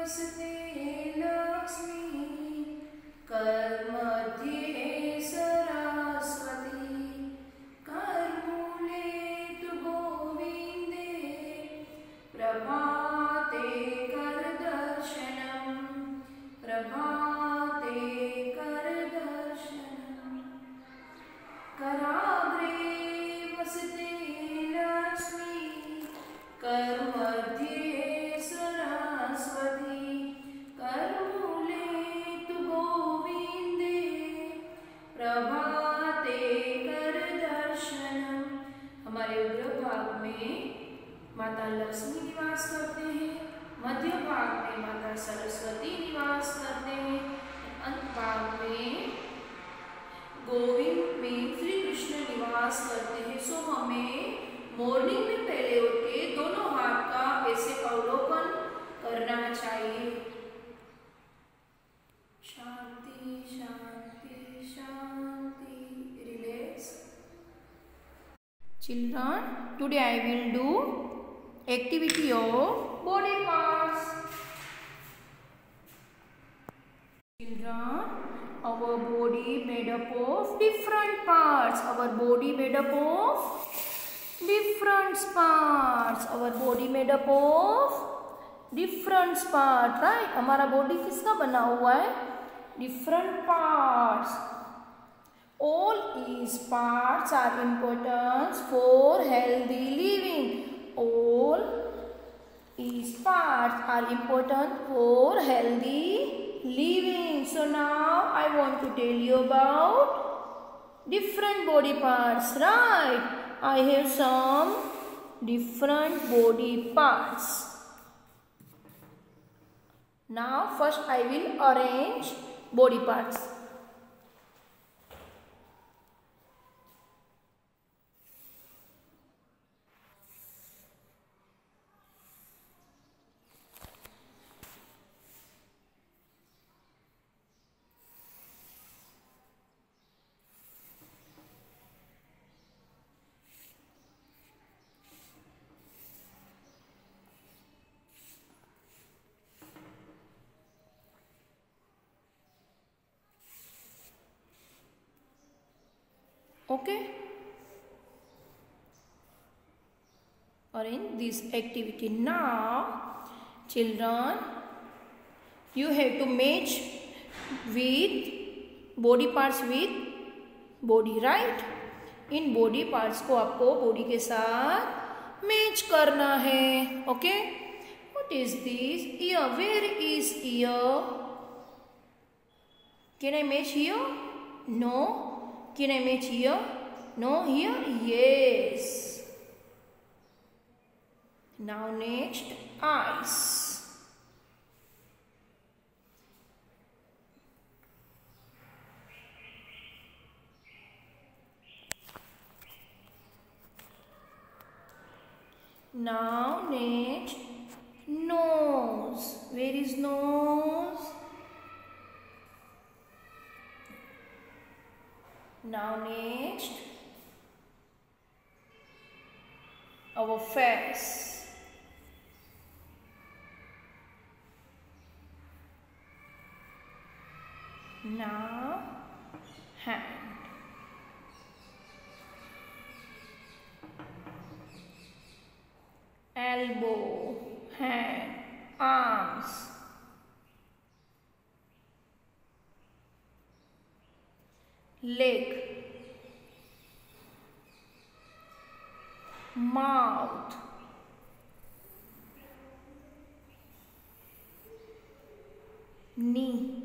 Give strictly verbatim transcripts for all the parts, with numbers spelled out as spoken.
वसते लक्ष्मी कर्मध्ये सरस्वती करमूले तु गोविन्दे प्रभाते करदर्शनम् प्रभाते करदर्शनम् कराग्रे वसते लक्ष्मी करमध्ये सरस्वती करमूले तु गोविन्दे प्रभाते करदर्शनम्। हमारे उग्र भाग में माता लक्ष्मी निवास करते हैं, मध्य भाग में माता सरस्वती निवास करते हैं, अंत भाग में गोविंद में श्री कृष्ण निवास करते हैं। सो हमें मॉर्निंग में पहले उठ के दोनों हाथ का ऐसे अवलोकन करना चाहिए। शांति शांति शांति। Relax. Children, today I will do activity of body parts. Children, our body made up of different parts. Our body made up of different parts. Our body made up of different parts. Right? हमारा body किसका बना हुआ है? Different parts. All these parts are important for healthy living. All these parts are important for healthy living. So now I want to tell you about different body parts. Right? I have some different body parts. Now first I will arrange body parts. Okay, arrange this activity. Now children, you have to match with body parts with body, right? In body parts को आपको body के साथ match करना है. Okay, what is this? Ear. Where is ear? Can I match here? No. Can I match here? No. Here? Yes. Now next, eyes. Now next, nose. Where is nose? Now next, our face. Now hand. Elbow, hand, arms. Leg, mouth, knee,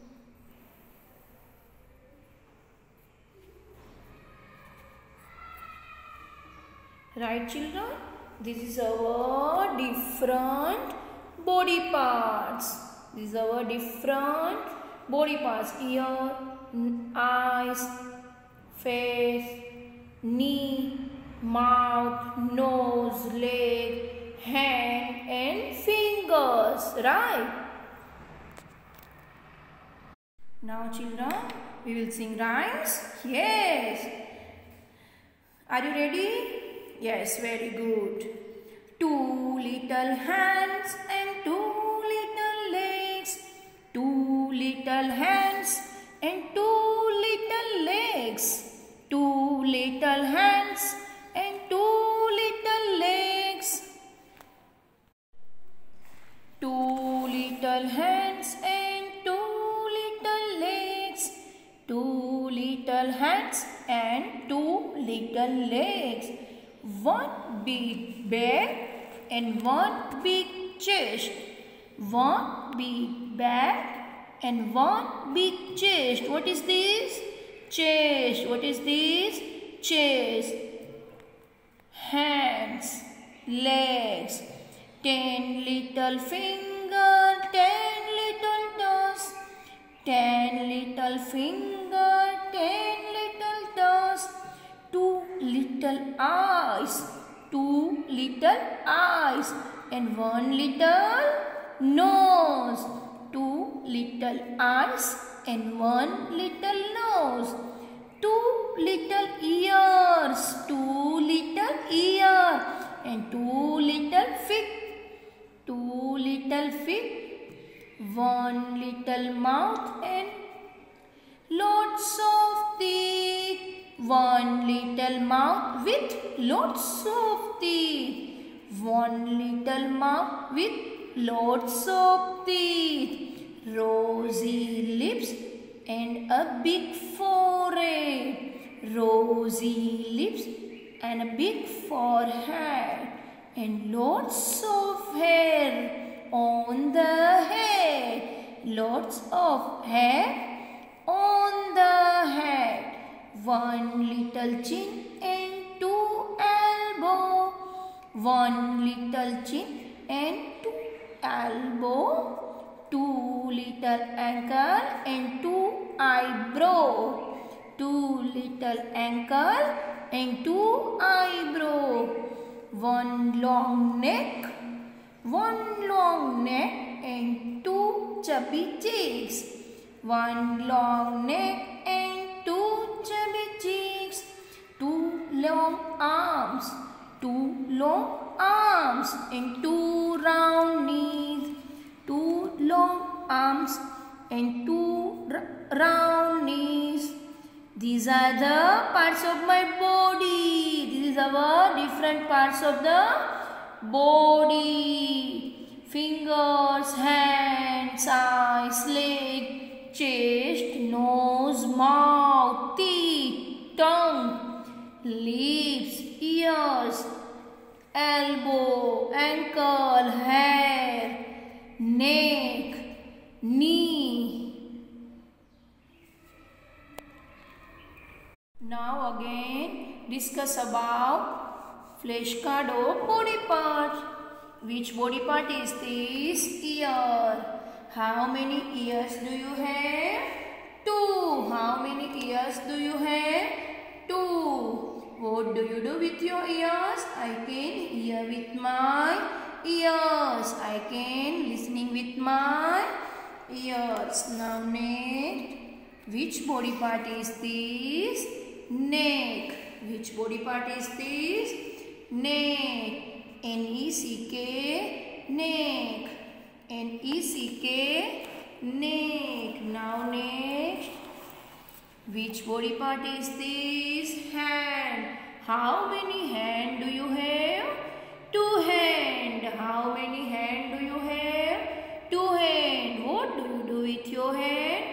right children? This is our different body parts. This is our different body parts. Ear, eyes, face, knee, mouth, nose, leg, hand and fingers. Right? Now children, we will sing rhymes. Yes. Are you ready? Yes, very good. Two little hands and two little legs. little hands and two little legs. Two little hands and two little legs. One big back and one big chest. One big back and one big chest. What is this? Chest. What is this? Chest. Hands. Legs. Ten little fingers. Ten little toes. Ten little fingers. Ten little toes. Two little eyes. Two little eyes. And one little nose. Two little eyes and one little nose. Two little ears. Two little ears and two little feet. Two little feet. One little mouth and lots of teeth. One little mouth with lots of teeth. One little mouth with lots of teeth. Rosy lips and a big forehead. Rosy lips and a big forehead. And lots of hair on the head. Lots of hair on the head. One little chin and two elbow. One little chin and two elbow. Two little ankle and two eyebrow. Two little ankle and two eyebrow. One long neck. One long neck and two chubby cheeks. One long neck and two chubby cheeks. Two long arms. Two long arms and two round knees. Two long arms and two round knees. These are the parts of my body. This is our different parts of the body. Fingers, hands, eyes, leg, chest, nose, mouth, teeth, tongue, lips, ears, elbow, ankle, hair, neck, knee. Now again discuss about flashcard of body part. Which body part is this? Ear. How many ears do you have? Two. How many ears do you have? Two. What do you do with your ears? I can hear with my ears. I can listening with my ears. Now next, which body part is this? Neck. Which body part is this? Neck. N E C K. Neck. N E C K. Neck. Now next, which body part is this? Hand. How many hand do you have? Two hand. How many hand do you have? Two hand. What do you do with your hand?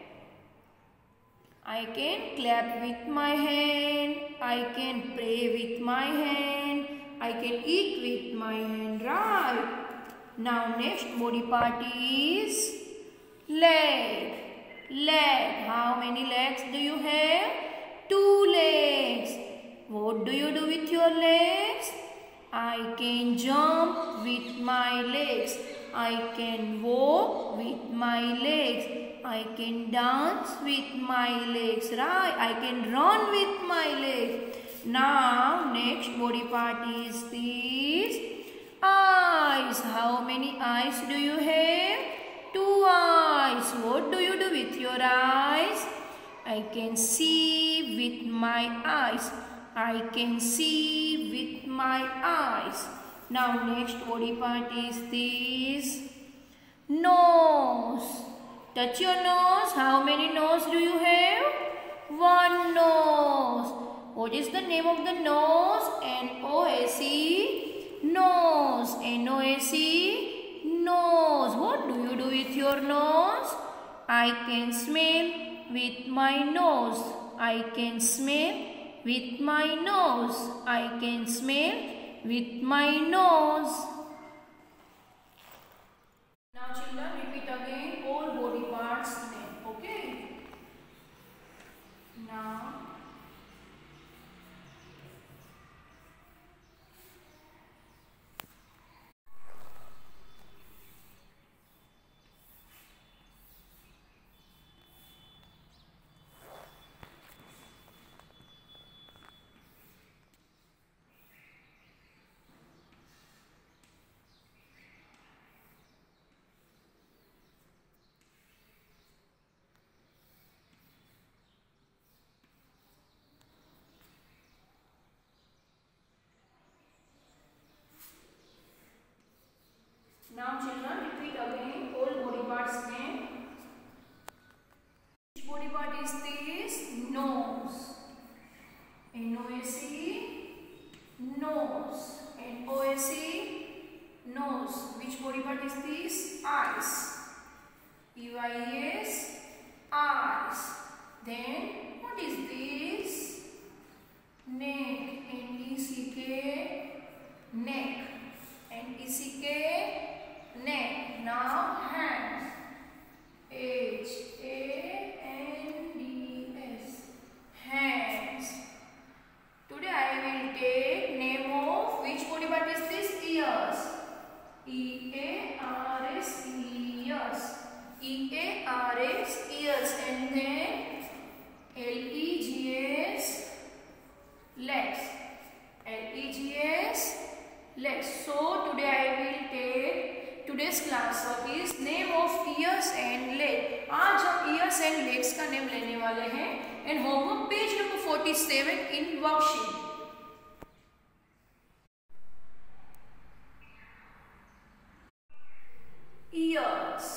I can clap with my hand. I can pray with my hand. I can eat with my hand. Right. Now next body part is leg. Leg. How many legs do you have? Two legs. What do you do with your legs? I can jump with my legs. I can walk with my legs. I can dance with my legs. Right? I can run with my legs. Now next body part is this. Eyes. How many eyes do you have? Two eyes. What do you do with your eyes? I can see with my eyes. I can see with my eyes. Now next body part is this. Nose. Touch your nose. How many nose do you have? One nose. What is the name of the nose? N O S E. Nose. N O S E. Nose. What do you do your nose? I can smell with my nose. I can smell with my nose. I can smell with my nose. Now children, repeat again all body parts name. Okay. Now Now children, repeat again all body parts name. Which body part is this? Nose. N O S E, nose. N O S E, nose. Which body part is this? Eyes. E Y S, eyes. Then what is this? Neck. N E C K, neck. N E C K, neck. Now hands. H A N D S, hands. Today I will take name of which body part is this? Ears. E A R S, ears. E A R S, ears. And then L E G S, legs. L E G S, legs. So today I will take today's class work is name of ears and leg. आज हम ears and legs का name लेने वाले हैं. And homework page number forty-seven in worksheet. Ears.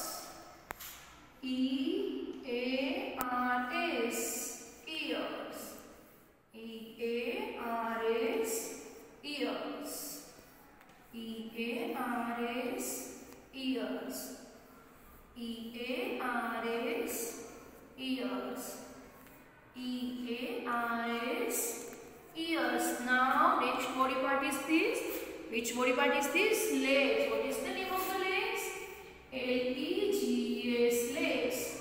E A R S, ears. E A R S, ears. E A R S, ears. E A R S, ears. E A R S, ears. Now next body part is this. Which body part is this? Legs. What is the name of the legs? L E G S, legs.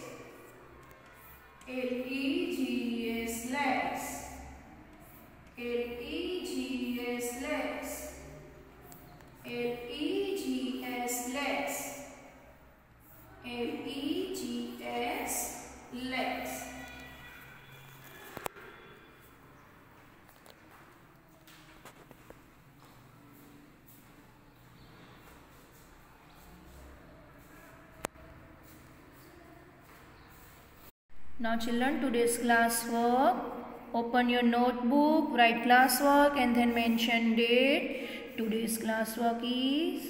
L E G S, legs. L E G S, legs. L E G S, legs. L E G S, legs. Now children, today's class work. Open your notebook, write class work and then mention date. Today's class work is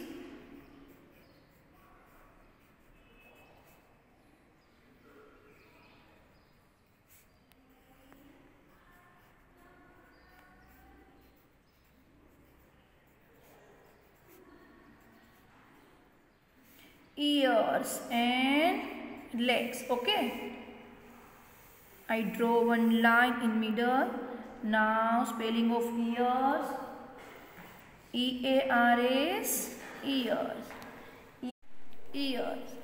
ears and legs. Okay. I draw one line in middle. Now spelling of ears. E A R S, ears. Ears.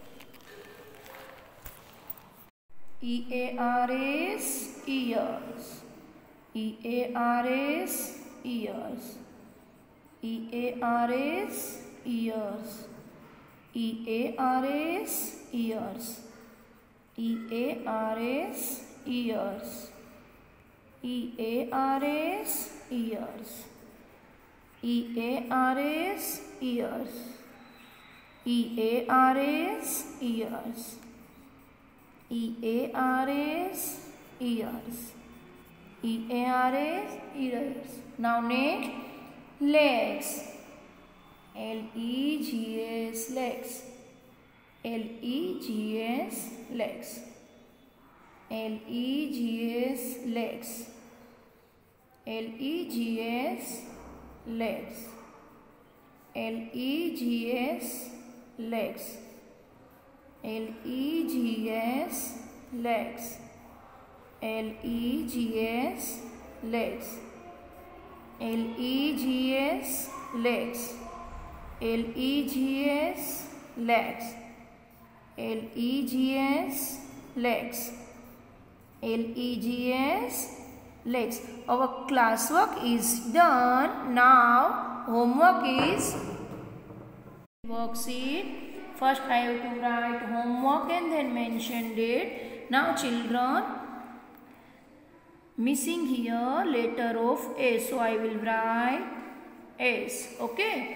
E A R S, ears. E A R S, ears. E A R S, ears. E A R S, ears. E A R S, ears. E A R S, ears. E A R S, ears. E A R S, ears. E A R S, ears. E A R S, ears. Now next, legs. L E G S, legs. L E G S, legs. L E G S, legs. L E G S, legs. L E G S, legs. L E G S, legs. L E G S, legs. L E G S, legs. L E G S, legs. L E G S, legs. L E G S, legs. Our classwork is done. Now homework is worksheet. First I have to write homework and then mention date. Now children, missing here letter of S, so I will write S. Okay.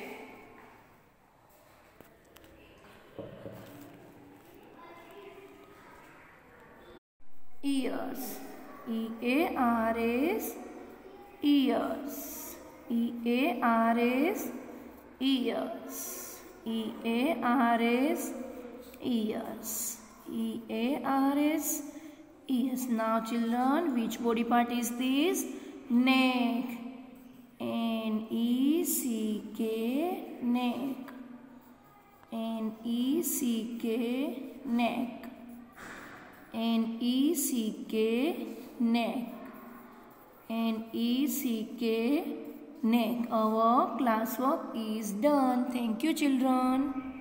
Ears. E A R S, ears. E A R S, ears. E A R S, ears. E A R S, ears. Now children, which body part is this? Neck. N E C K, neck. N E C K, neck. N E C K, neck. N E C K, neck. Our classwork is done. Thank you children.